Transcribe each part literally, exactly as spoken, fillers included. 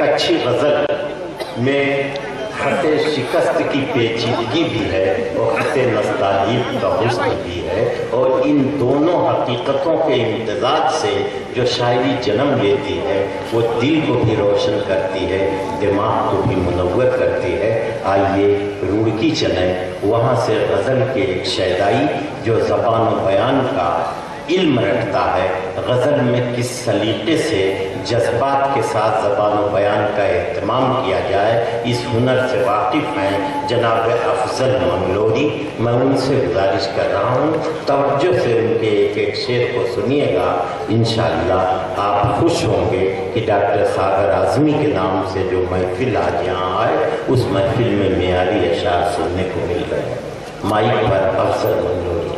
अच्छी गज़ल में खत शिकस्त की पेचीदगी भी है और खत नस्तालीब का हुस्न भी है, और इन दोनों हकीकतों के इम्तिज़ाज से जो शायरी जन्म लेती है वो दिल को भी रोशन करती है, दिमाग को भी मुनव्वर करती है। आइए रुड़की चलें, वहाँ से गज़ल के एक शैदाई जो ज़बान व बयान का इल्म रखता है, गज़ल में किस सलीक़े से जज्बात के साथ ज़बान व बयान का एहतमाम किया जाए, इस हुनर से वाकिफ़ हैं जनाब अफजल मंगलोरी। मैं उनसे गुजारिश कर रहा हूँ तवज्जो से उनके एक एक शेर को सुनिएगा। इंशाअल्लाह आप खुश होंगे कि डॉक्टर सागर आज़मी के नाम से जो महफिल आज यहाँ आए उस महफिल में मेयारी अशार सुनने को मिल गए। माइक पर अफजल मंगलोरी।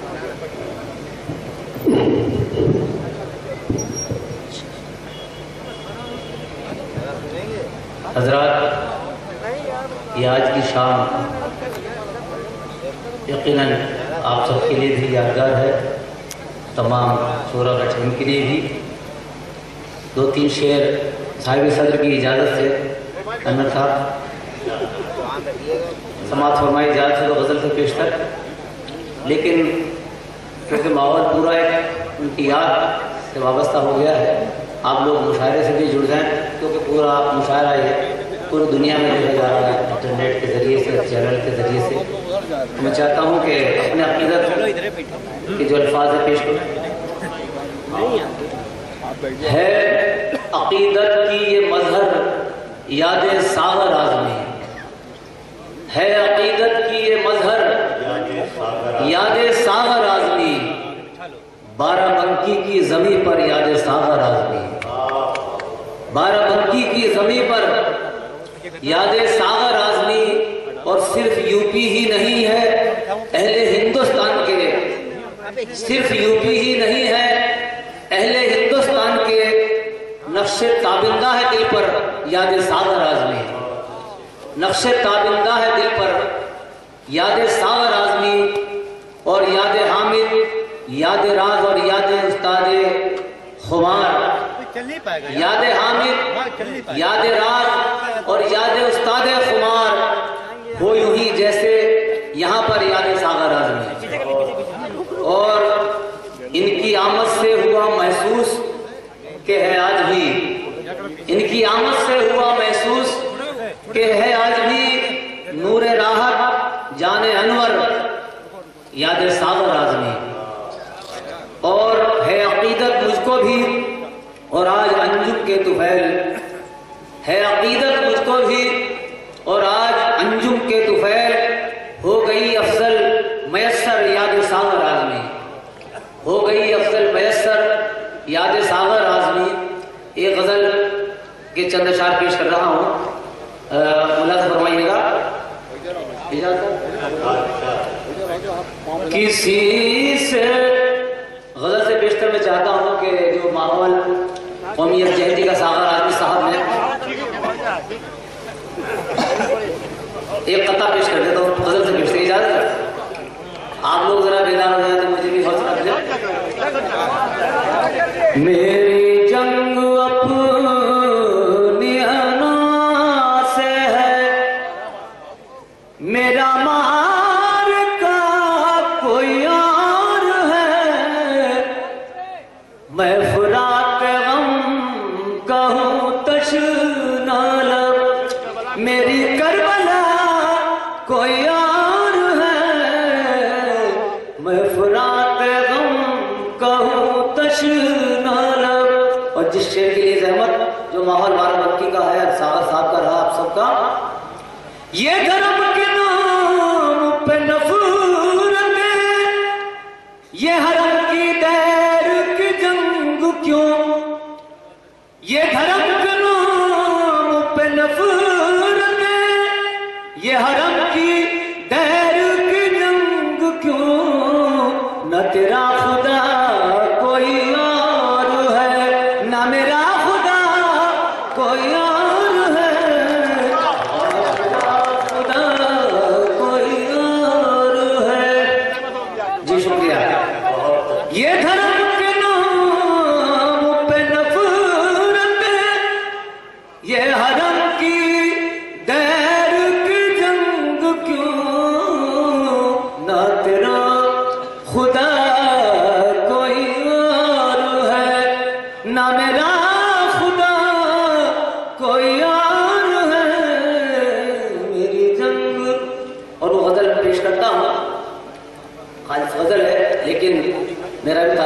हज़रात, ये आज की शाम यकीनन आप सबके लिए भी यादगार है, तमाम शोरा बच्चों के लिए भी। दो तीन शेर साहिब सदर की इजाज़त से अनवर साहब समात फरमाई इजाज़त से तो गज़ल से पेश कर, लेकिन क्योंकि माहौल पूरा एक उनकी याद से वाबस्ता हो गया है, आप लोग मुशायरे से भी जुड़ जाएं, क्योंकि पूरा आप मुशायरा ये पूरी दुनिया में देखा जा रहा है इंटरनेट के ज़रिए से, चैनल के ज़रिए से। मैं चाहता हूँ कि अपने अक़ीदत के जो अल्फाज है पेश करूँ। है अक़ीदत की ये मज़हर याद सागर आज़मी, है अक़ीदत की ये मज़हर याद सागर आज़मी, बाराबंकी की ज़मी पर याद सागर आज़मी, बाराबंकी की ज़मी पर याद सागर आज़मी। और सिर्फ यूपी ही नहीं है अहले हिंदुस्तान के, सिर्फ यूपी ही नहीं है अहले हिंदुस्तान के, नक्शे ताबिंदा है दिल पर याद सागर आज़मी, नक्शे ताबिंदा है दिल पर याद सागर आज़मी। और याद हामिद, याद राज और याद उस्तादे खुमार, याद हामिद, याद राज और याद उस्तादे खुमार हो यूं ही जैसे यहाँ पर याद सागर आज़मी। और इनकी आमद से हुआ महसूस कि है आज भी, इनकी आमद से हुआ महसूस कि है आज भी नूरे राहत जाने अनवर याद सागर आज़मी। और है अक़ीदत मुझको भी और आज अंजुम के तुफैल, है अक़ीदत मुझको भी और आज अंजुम के तुफैल, हो गई अफजल मयस्सर याद सागर आज़मी, हो गई अफजल मयस्सर याद सागर आज़मी। एक गज़ल के चंद अशार पेश कर रहा हूँ, मुलाज़ फरमाइएगा। किसी से गज़ल से पेशतर मैं चाहता हूँ कि जो माहौल कौमियत जयंती का सागर आज़मी साहब ने एक कता पेश कर देता हूँ गज़ल से पेश, इजाज़त है? आप लोग जरा बेदार हो जाए तो मुझे भी हौसला मिल जाए। मेरी जंग अपनी अना से है, मेरा मार का कोई और है, मैं फुरात गम कहूँ तशना लब, मेरी करबला कोई और है, मैं फुरात गम कहूँ तशना लब। और जिस शेर के लिए जहमत जो माहौल बाराबंकी का है, सागर साहब का रहा आप सबका, ये धर्म के नाम पे नफरत, ये हरम की दैर की जंग क्यों, ये धर्म के नाम पे नफरत, ये हरम की दैर की जंग क्यों, न तेरा खुदा कोई और है, न मेरा खुदा कोई और है, कोई और है। जी शुक्रिया।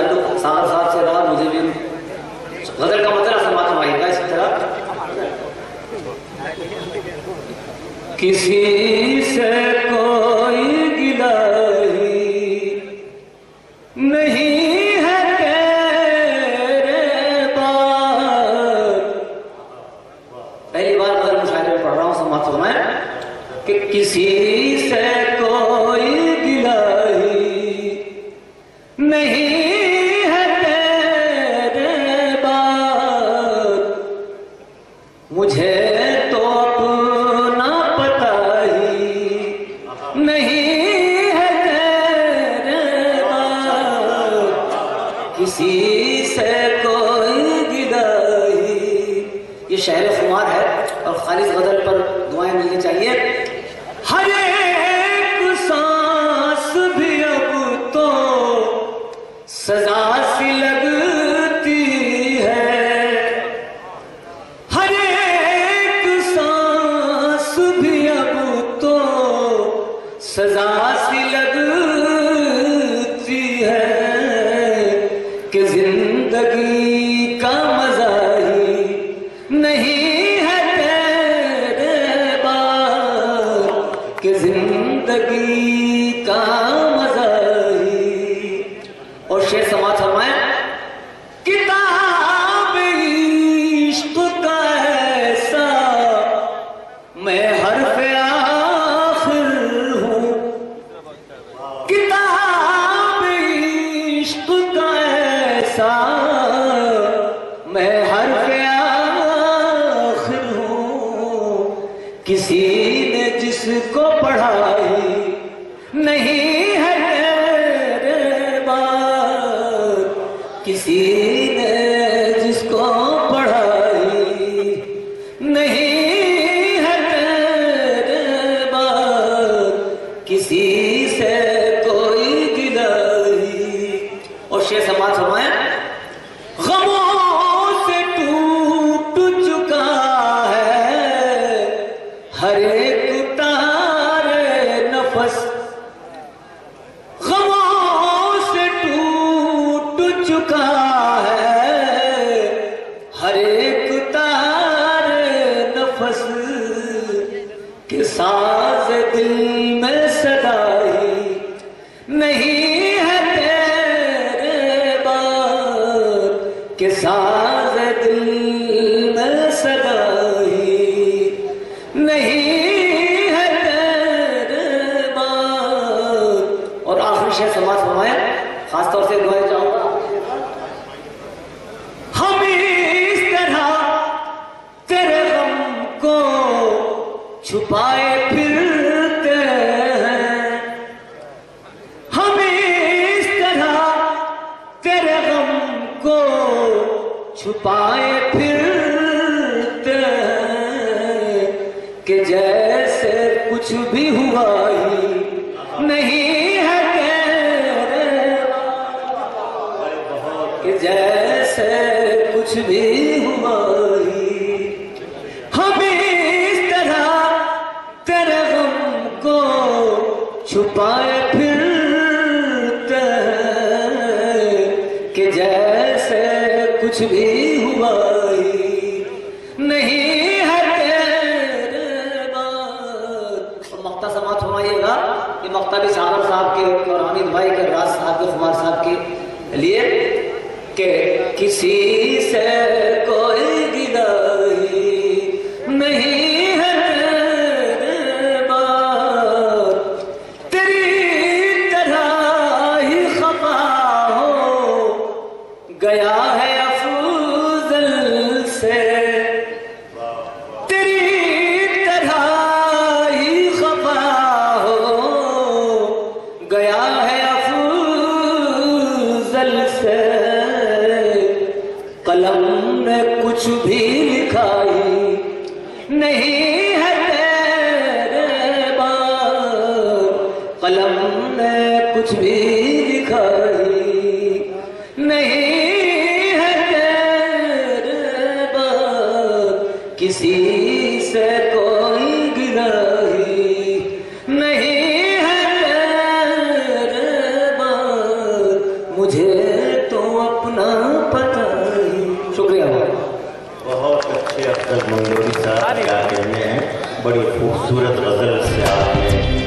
تعلق ساغر صاحب سے رہا، مجھے بھی غزل کا مطلب سماعت فرمائیے گا اسی طرح. کسی سے کوئی گلہ ہی نہیں ہے تیرے بات. پہلی بار غزل مشاعرے میں پڑھ رہا ہوں، سماعت فرمائیں کہ کسی سے کوئی گلہ ہی نہیں ہے تیرے بات. مجھے تو اپنا پتہ ہی نہیں ہے تیرے بات. کسی سے کوئی گلہ ہی. یہ شعر خمار ہے اور خالص غزل پر دعائیں ملنی چاہیے. ہر ایک سانس بھی اب تو سزا سی لگتی ہے. ہر ایک سانس بھی اب تو سزا سی لگتی ہے کہ زندگی کا مزہ ہی نہیں ہے تیرے بات. کہ زندگی کا مزہ ہی. اور شعر سماعت فرمائیں. کتاب عشق کا ایسا میں حرف آخر ہوں. کتاب عشق کا ایسا میں حرف آخر ہوں. کسی نے جس کو پڑھائی نہیں ہے تیرے بات. کسی نے جس کو پڑھائی نہیں ہے تیرے بات. کسی سے کوئی گلہ ہی. اور شعر سماعت فرمائیں. غموں سے ٹوٹ چکا ہے ہر ایک تارے نفس. غموں سے ٹوٹ چکا ہے ہر ایک تارے نفس. کہ ساز دل میں صدائی نہیں ہے تیرے بات. کہ ساز دل میں صدائی نہیں ہے تیرے بات. اور آخری شعر سماعت فرمائیں. خاص طور سے دعائیں چاہوں گا. ہم اس طرح تیرے غم کو چھپائے پھرتے ہیں. ہم اس طرح تیرے غم کو چھپائے پھرتے ہیں کہ جیسے کچھ بھی ہوا ہی نہیں ہے تیرے. کہ جیسے کچھ بھی ہوا ہی. ہم اس طرح تیرے غم کو چھپائے پھرتے ہیں کہ جیسے کچھ بھی ہوا ہی نہیں ہے تیرے بات. اور مقطع سماعت فرمائیے گا. یہ مقطع بھی ساغر صاحب کے اور حمید بھائی کے راز صاحب کے خمار صاحب کے لیے کہ کسی سے کوئی گلہ ہی نہیں ہے تیرے بات. تیری طرح ہی خفا ہو گیا ہے افضل سے. تیری طرح ہی خفا ہو گیا ہے افضل سے. قلم نے کچھ بھی لکھا ہی نہیں ہے تیرے بات. قلم نے کچھ بھی لکھا ہی نہیں ہے تیرے بات. کسی سے کوئی گلہ ہی نہیں ہے تیرے بات. مجھے تو बड़ी खूबसूरत गज़ल से आपने